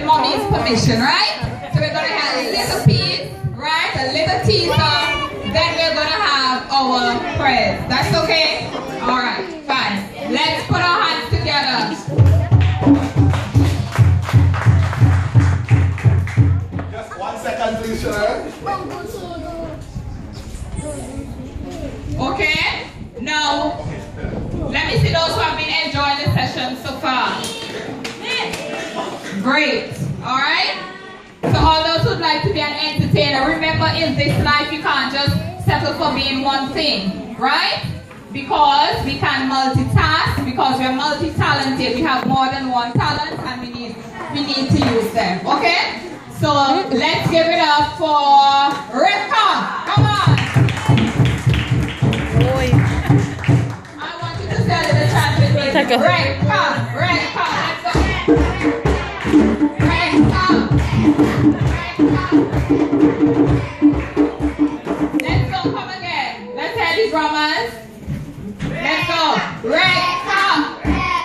with mommy's permission, right? So we're going to have a little piece, right? A little teaser. Then we're going to have our prayers. That's okay? All right, fine. Let's put our hands together. Just 1 second, please, sir. Okay? Now, let me see those who have been enjoying the session so far. Great. All right? So all those who'd like to be an entertainer, remember in this life you can't just settle for being one thing, right? Because we can multitask, because we're multi-talented. We have more than one talent and we need to use them. Okay? So let's give it up for Rivka. Come on. I want you to say the chant with me. Rivka, Rivka, let's go. Rivka, Rivka. Let's go, come again. Let's hear the drummers. Let's go. Rivka.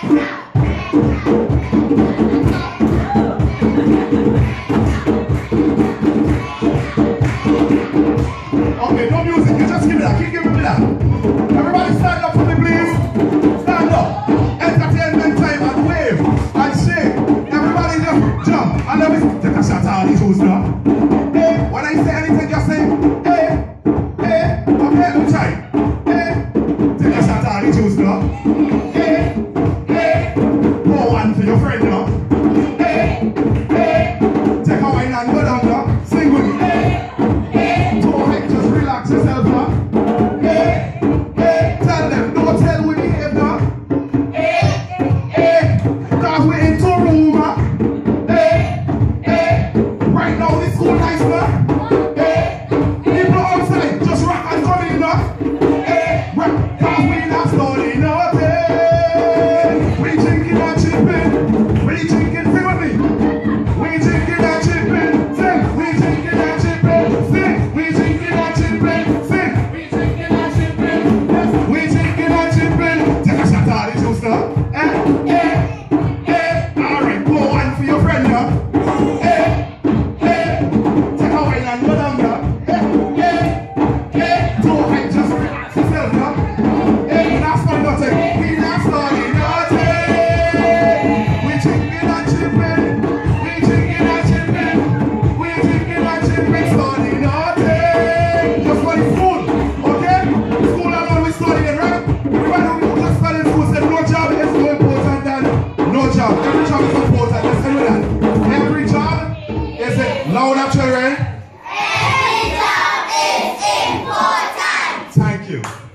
Okay, no music, you just give me that. Keep giving me that. Everybody stand up for me, please. Stand up. Entertainment time and wave and shake. Everybody just jump. And let me take a shot at all these who's now. Hey, when I say anything, just say, hey, hey. Okay, let me try. Hey, take a shot at all these who's now. Hey, hey. Pour one for your friend now. Hey, hey. Take a wine and go down now. Sing with me. Hey, hey. Just relax yourself now. Hey, hey. Tell them, don't tell we behave now. Hey, hey. Cause we're in two room, huh? Hey, hey. Right now this school nice now. Hey, people outside just rock and come in now. Hey, cause we not studying nothing. We drinking and chipping. We drinking, sing with me. We drinking and chipping. Sing, we drinking and chipping. Sing, we drinking and chipping. Sing, we drinking and chipping. Yes, we drinking and chipping. Take a shot at the juice now. Hey, hey. Alright, pour one for your friend now. Hey, hey. Take a wine and go down now. Hey, hey. Don't hide, just relax yourself now. Hey, we not studying nothing. We not studying nothing. We drinking and chipping. We drinking and chipping. We drinking and chipping. Studying nothing. Just for the food, okay? School alone we studying, right? Everybody who just studying school said no job is more important than no job. Every job is important. Listen to that. Every job is it loud up, children? Every job is important. Thank you.